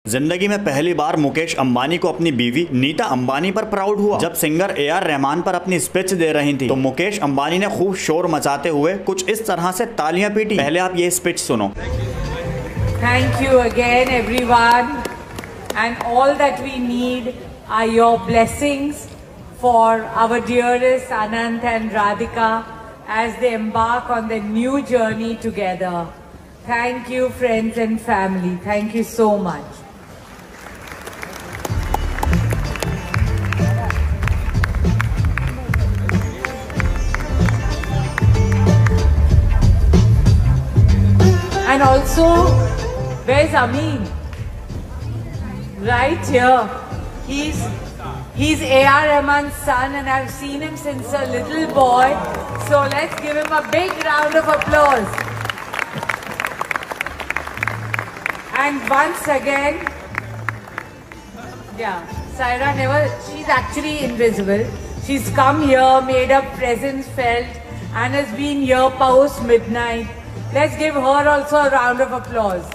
जिंदगी में पहली बार मुकेश अंबानी को अपनी बीवी नीता अंबानी पर प्राउड हुआ। जब सिंगर ए.आर. रहमान पर अपनी स्पीच दे रही थी तो मुकेश अंबानी ने खूब शोर मचाते हुए कुछ इस तरह से तालियां पीटी। पहले आप ये स्पीच सुनो। Thank you again everyone, and all that we need are your blessings for our dearest Anant and Radhika as they embark on their new journey together. Thank you friends and family. Thank you so much. And also, where's Amin? Right here. He's A.R. Rahman's son, and I've seen him since a little boy. So let's give him a big round of applause. And once again, Saira she's actually invisible. She's come here, made her presence felt, and has been here post midnight. Let's give her also a round of applause.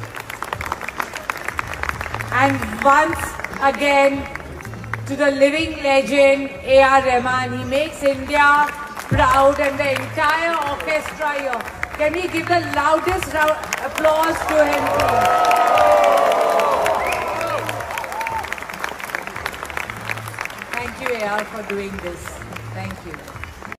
And once again, to the living legend A.R. Rahman. He makes India proud and the entire orchestra here. Can we give the loudest applause to him, please? Thank you, A.R., for doing this. Thank you.